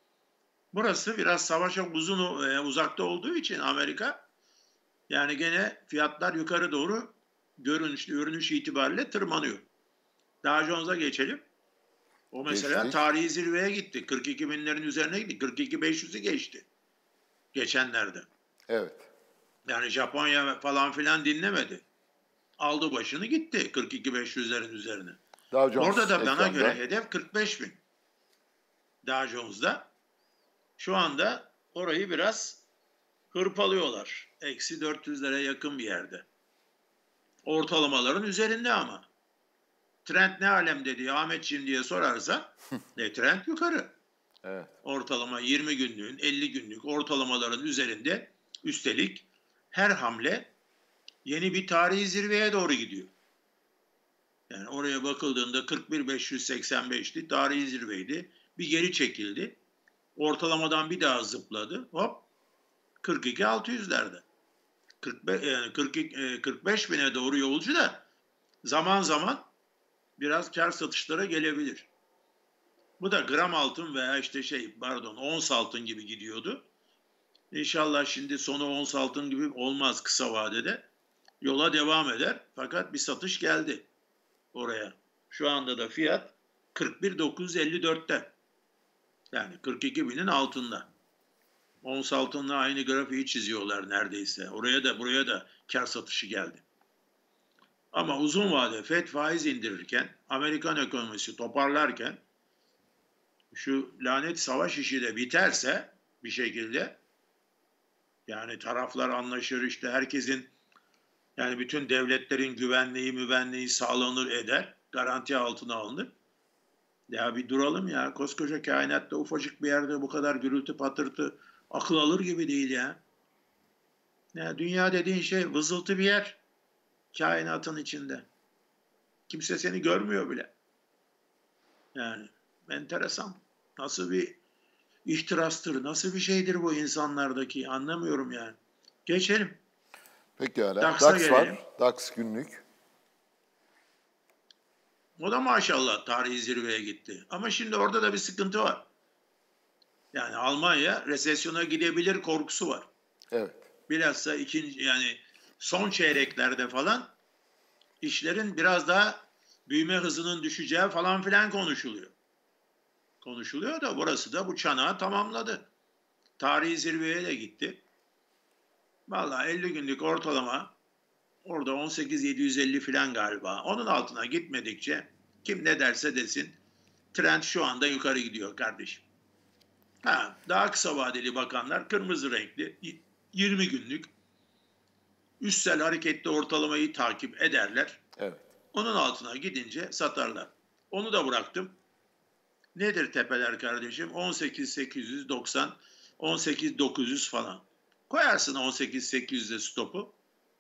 [SPEAKER 3] Burası biraz savaşa uzakta olduğu için Amerika yani gene fiyatlar yukarı doğru görünüş itibariyle tırmanıyor. Dow Jones'a geçelim. O mesela
[SPEAKER 1] Geçtik.
[SPEAKER 3] tarihi zirveye gitti. 42.000'lerin üzerine gitti. 42.500'ü geçti geçenlerde.
[SPEAKER 1] Evet.
[SPEAKER 3] Yani Japonya falan filan dinlemedi. Aldı başını gitti 42.500'lerin üzerine.
[SPEAKER 1] Dow Jones
[SPEAKER 3] Orada da bana
[SPEAKER 1] ekranda.
[SPEAKER 3] göre hedef 45.000. Dow Jones'da. Şu anda orayı biraz hırpalıyorlar. Eksi 400'lere yakın bir yerde. Ortalamaların üzerinde ama. Trend ne alemde diye Ahmetciğim diye sorarsa trend yukarı.
[SPEAKER 1] Evet.
[SPEAKER 3] Ortalama 20 günlüğün 50 günlük ortalamaların üzerinde, üstelik her hamle yeni bir tarihi zirveye doğru gidiyor. Yani oraya bakıldığında 41.585'ti, tarihi zirveydi. Bir geri çekildi. Ortalamadan bir daha zıpladı. Hop 42.600'lerde. 45 bine doğru yolcu da zaman zaman biraz kar satışlara gelebilir. Bu da gram altın veya ons altın gibi gidiyordu. İnşallah şimdi sonu ons altın gibi olmaz kısa vadede. Yola devam eder. Fakat bir satış geldi oraya. Şu anda da fiyat 41.954'te. Yani 42.000'in altında. Ons altınla aynı grafiği çiziyorlar neredeyse. Buraya da kar satışı geldi. Ama uzun vade FED faiz indirirken, Amerikan ekonomisi toparlarken, şu lanet savaş işi de biterse bir şekilde, yani taraflar anlaşır, herkesin, yani bütün devletlerin güvenliği sağlanır eder, garanti altına alınır. Ya bir duralım ya, koskoca kainatta ufacık bir yerde bu kadar gürültü patırtı akıl alır gibi değil ya. Ya dünya dediğin şey vızıltı bir yer kainatın içinde. Kimse seni görmüyor bile. Yani enteresan. Nasıl bir ihtirastır, nasıl bir şeydir bu insanlardaki, anlamıyorum yani. Geçelim.
[SPEAKER 1] Pekala.
[SPEAKER 3] DAX'a
[SPEAKER 1] DAX
[SPEAKER 3] gelelim.
[SPEAKER 1] var. DAX günlük.
[SPEAKER 3] O da maşallah tarihi zirveye gitti. Ama şimdi orada da bir sıkıntı var. Yani Almanya resesyona gidebilir korkusu var.
[SPEAKER 1] Evet.
[SPEAKER 3] Bilhassa son çeyreklerde falan işlerin biraz daha büyüme hızının düşeceği falan filan konuşuluyor. Konuşuluyor da burası da bu çanağı tamamladı. Tarihi zirveye de gitti. Vallahi 50 günlük ortalama orada 18.750 falan galiba. Onun altına gitmedikçe kim ne derse desin trend şu anda yukarı gidiyor kardeşim. Daha kısa vadeli bakanlar kırmızı renkli 20 günlük üstsel hareketli ortalamayı takip ederler.
[SPEAKER 1] Evet.
[SPEAKER 3] Onun altına gidince satarlar. Onu da bıraktım. Nedir tepeler kardeşim? 18.890, 18.900 falan. Koyarsın 18.800'e stopu.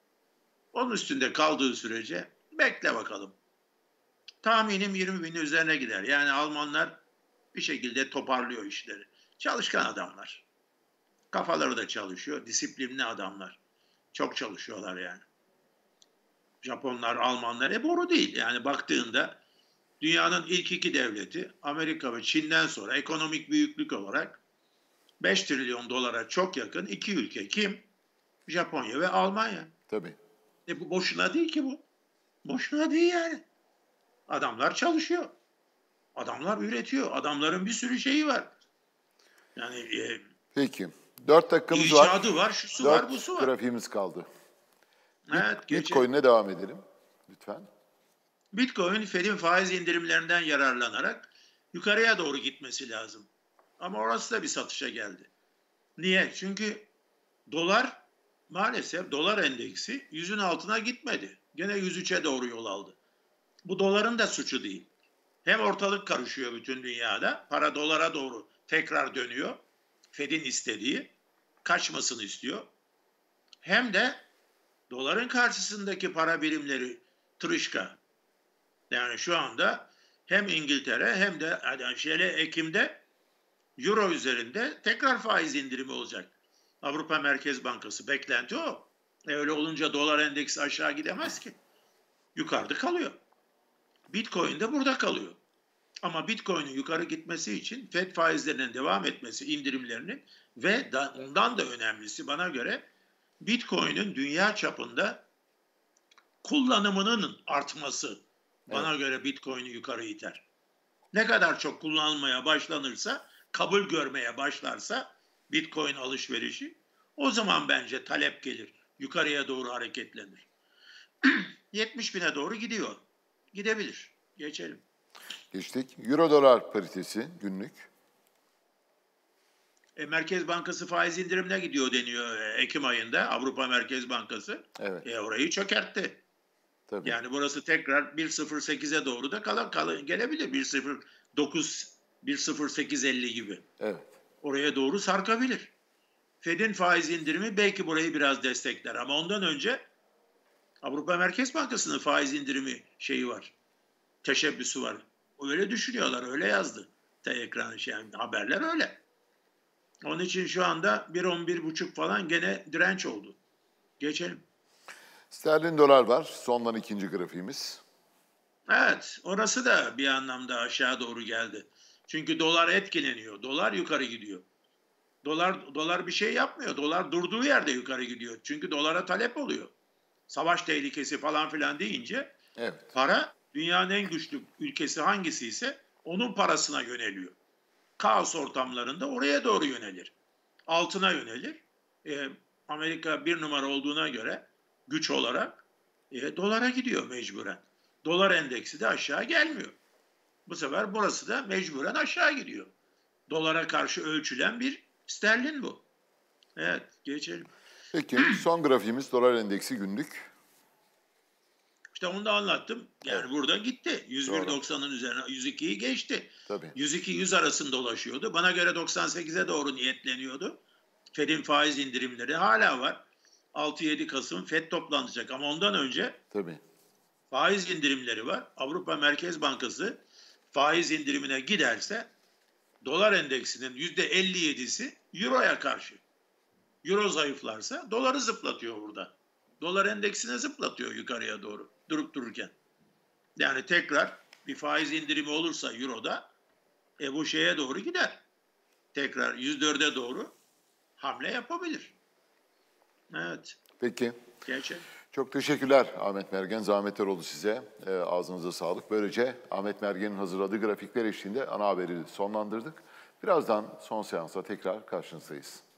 [SPEAKER 3] Onun üstünde kaldığı sürece bekle bakalım. Tahminim 20.000'in üzerine gider. Yani Almanlar bir şekilde toparlıyor işleri. Çalışkan adamlar. Kafaları da çalışıyor. Disiplinli adamlar. Çok çalışıyorlar yani. Japonlar, Almanlar boru değil. Yani baktığında dünyanın ilk iki devleti Amerika ve Çin'den sonra ekonomik büyüklük olarak 5 trilyon dolara çok yakın iki ülke. Kim? Japonya ve Almanya.
[SPEAKER 1] Tabii.
[SPEAKER 3] Bu boşuna değil ki bu. Boşuna değil yani. Adamlar çalışıyor. Adamlar üretiyor. Adamların bir sürü şeyi var. Yani
[SPEAKER 1] Peki. 4 dakikamız var.
[SPEAKER 3] icadı var, şusu var, busu
[SPEAKER 1] 4
[SPEAKER 3] var.
[SPEAKER 1] grafiğimiz kaldı.
[SPEAKER 3] Evet, geçelim.
[SPEAKER 1] Bitcoin'e devam edelim. Lütfen.
[SPEAKER 3] Bitcoin Fed'in faiz indirimlerinden yararlanarak yukarıya doğru gitmesi lazım. Ama orası da bir satışa geldi. Niye? Çünkü dolar maalesef dolar endeksi 100'ün altına gitmedi. Gene 103'e doğru yol aldı. Bu doların da suçu değil. Hem ortalık karışıyor bütün dünyada. Para dolara doğru tekrar dönüyor. Fed'in istediği, kaçmasını istiyor. Hem de doların karşısındaki para birimleri tırışka. Yani şu anda hem İngiltere hem de Ekim'de Euro üzerinde tekrar faiz indirimi olacak. Avrupa Merkez Bankası beklenti o. Öyle olunca dolar endeksi aşağı gidemez ki. Yukarıda kalıyor. Bitcoin de burada kalıyor. Ama Bitcoin'in yukarı gitmesi için Fed faizlerinin devam etmesi, indirimlerinin ve ondan da önemlisi bana göre Bitcoin'in dünya çapında kullanımının artması bana göre Bitcoin'i yukarı iter. Ne kadar çok kullanılmaya başlanırsa, kabul görmeye başlarsa Bitcoin alışverişi o zaman bence talep gelir. Yukarıya doğru hareketlenir. 70.000'e doğru gidiyor. Gidebilir. Geçelim.
[SPEAKER 1] Geçtik. Euro dolar paritesi günlük.
[SPEAKER 3] Merkez Bankası faiz indirimine gidiyor deniyor Ekim ayında Avrupa Merkez Bankası.
[SPEAKER 1] Evet.
[SPEAKER 3] Orayı çökertti.
[SPEAKER 1] Tabii.
[SPEAKER 3] Yani burası tekrar 1.08'e doğru da gelebilir. 1.09, 1.0850 gibi.
[SPEAKER 1] Evet.
[SPEAKER 3] Oraya doğru sarkabilir. Fed'in faiz indirimi belki burayı biraz destekler ama ondan önce Avrupa Merkez Bankası'nın faiz indirimi şeyi var. Teşebbüsü var. Öyle düşünüyorlar, öyle yazdı. Ekranı yani haberler öyle. Onun için şu anda 1.11.5 falan gene direnç oldu. Geçelim.
[SPEAKER 1] Sterlin dolar var. Sondan ikinci grafiğimiz.
[SPEAKER 3] Evet, orası da bir anlamda aşağı doğru geldi. Çünkü dolar etkileniyor. Dolar yukarı gidiyor. Dolar bir şey yapmıyor. Dolar durduğu yerde yukarı gidiyor. Çünkü dolara talep oluyor. Savaş tehlikesi falan filan deyince para dünyanın en güçlü ülkesi hangisi ise onun parasına yöneliyor. Kaos ortamlarında oraya doğru yönelir. Altına yönelir. Amerika bir numara olduğuna göre güç olarak dolara gidiyor mecburen. Dolar endeksi de aşağı gelmiyor. Bu sefer burası da mecburen aşağı gidiyor. Dolara karşı ölçülen bir sterlin bu. Evet, geçelim.
[SPEAKER 1] Peki son grafiğimiz dolar endeksi günlük.
[SPEAKER 3] İşte onu da anlattım. Yani burada gitti. 101.90'ın üzerine 102'yi geçti.
[SPEAKER 1] Tabii.
[SPEAKER 3] 102-100 arasında dolaşıyordu. Bana göre 98'e doğru niyetleniyordu. Fed'in faiz indirimleri hala var. 6-7 Kasım Fed toplanacak ama ondan önce faiz indirimleri var. Avrupa Merkez Bankası faiz indirimine giderse dolar endeksinin %57'si Euro'ya karşı. Euro zayıflarsa doları zıplatıyor burada. Dolar endeksine zıplatıyor yukarıya doğru durup dururken. Yani tekrar bir faiz indirimi olursa Euro'da bu şeye doğru gider. Tekrar 104'e doğru hamle yapabilir. Evet.
[SPEAKER 1] Peki.
[SPEAKER 3] Geçelim.
[SPEAKER 1] Çok teşekkürler Ahmet Mergen. Zahmetler oldu size. Ağzınıza sağlık. Böylece Ahmet Mergen'in hazırladığı grafikler eşliğinde ana haberi sonlandırdık. Birazdan son seansa tekrar karşınızdayız.